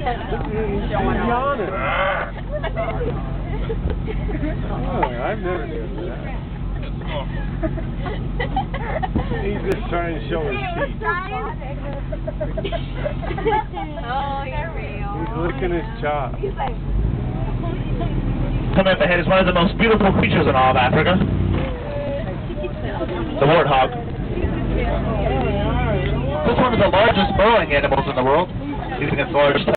yawning. Oh, I've never done that. He's just trying to show his teeth. Oh, you're real. He's licking his chops. Coming up ahead is one of the most beautiful creatures in all of Africa. The warthog. This one is the largest burrowing animals in the world, using its large